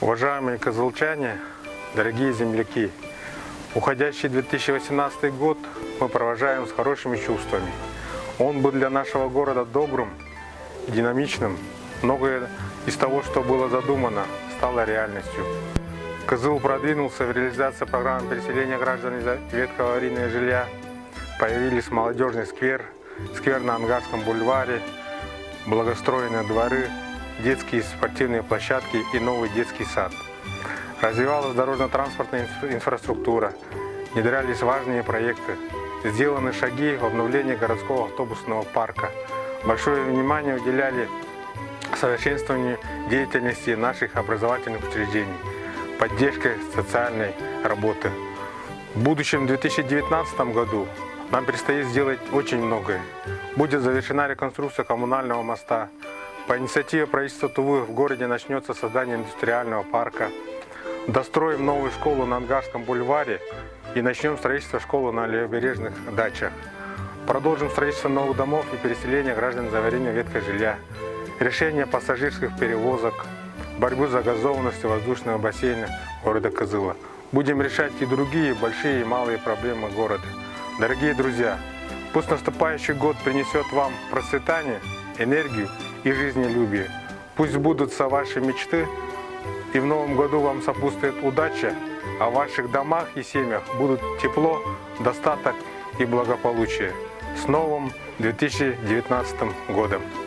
Уважаемые козылчане, дорогие земляки, уходящий 2018 год мы провожаем с хорошими чувствами. Он был для нашего города добрым, динамичным. Многое из того, что было задумано, стало реальностью. Кызыл продвинулся в реализации программы переселения граждан из ветхого аварийного жилья. Появились молодежный сквер, сквер на Ангарском бульваре, благоустроенные дворы, детские спортивные площадки и новый детский сад. Развивалась дорожно-транспортная инфраструктура, внедрялись важные проекты, сделаны шаги в обновлении городского автобусного парка. Большое внимание уделяли совершенствованию деятельности наших образовательных учреждений, поддержке социальной работы. В будущем 2019 году нам предстоит сделать очень многое. Будет завершена реконструкция коммунального моста. По инициативе правительства Тувы в городе начнется создание индустриального парка. Достроим новую школу на Ангарском бульваре и начнем строительство школы на левобережных дачах. Продолжим строительство новых домов и переселение граждан из аварийного ветхого жилья. Решение пассажирских перевозок, борьбу с загазованностью воздушного бассейна города Кызыла. Будем решать и другие большие и малые проблемы города. Дорогие друзья, пусть наступающий год принесет вам процветание, энергию и жизнелюбие. Пусть сбудутся ваши мечты, и в новом году вам сопутствует удача, а в ваших домах и семьях будут тепло, достаток и благополучие. С новым 2019 годом!